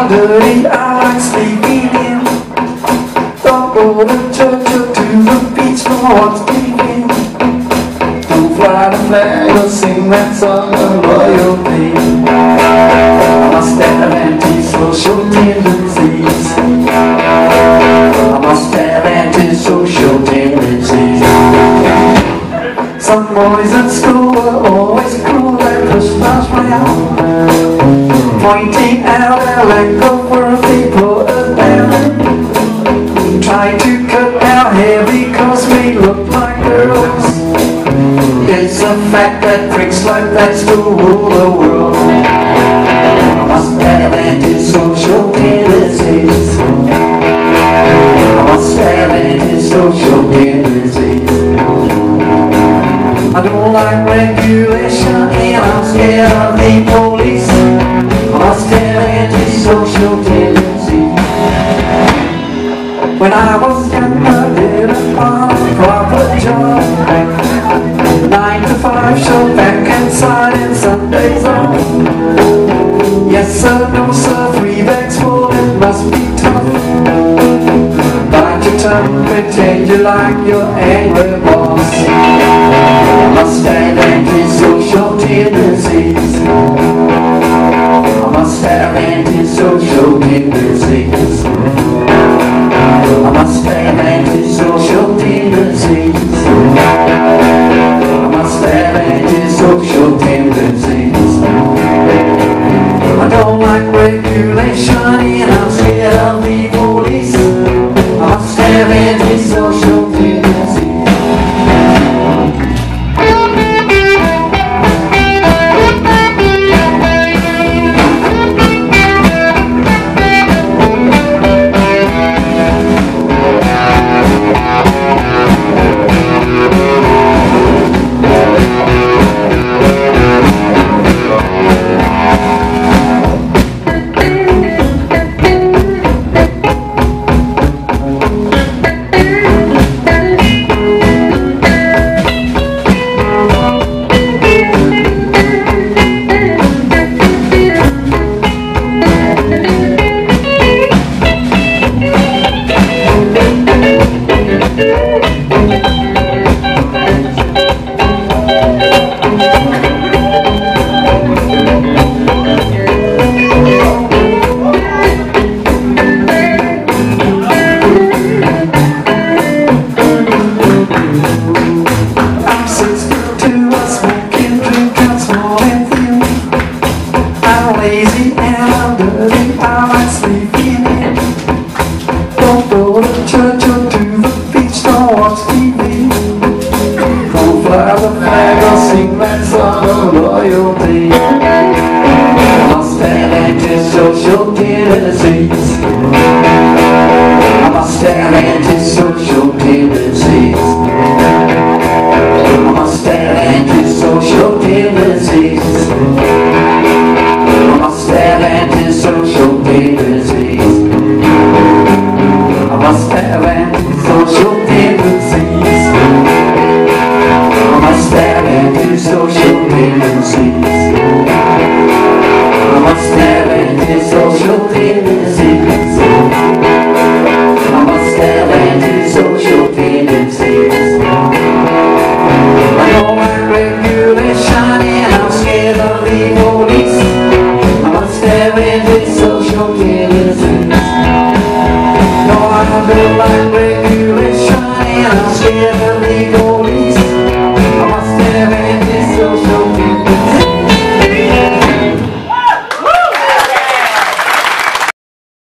I'm dirty, I like sleeping in. Don't go to church or to the beach for what's leaving. Don't fly the flag or sing that song of loyalty. I must have antisocial tendencies. I must have antisocial tendencies. Some boys at school were always cruel and pushed us round, pointing out our lack of worth, they put us down. Tried to cut our hair because we look like girls. It's a fact that tricks like that's to rule the world. I must have antisocial tendencies. I must have antisocial tendencies. I don't like regulation and I'm scared of the police. I must have antisocial tendencies. When I was young I did a proper job, 9 to 5 show back inside and Sundays off. Yes sir, no sir, 3 bags full, it must be tough. Bite your tongue, pretend you like your angry boss. I must have antisocial tendencies. I must have antisocial tendencies. I must have antisocial tendencies. I must have antisocial tendencies. I don't like regulation and I'm scared of the police. I must have antisocial tendencies. Lazy and I'm dirty, I like sleeping in. Don't go to church or to the beach, don't watch TV. Don't fly the flag or sing that song of loyalty. I must have antisocial tendencies. I must have antisocial tendencies. I must have antisocial tendencies. I must have antisocial tendencies. I must have antisocial tendencies. I must have antisocial tendencies. I must have antisocial tendencies. I must have antisocial tendencies. I don't like regulation and I'm scared of the police. I must have antisocial tendencies. No, I don't like regulation and I'm scared of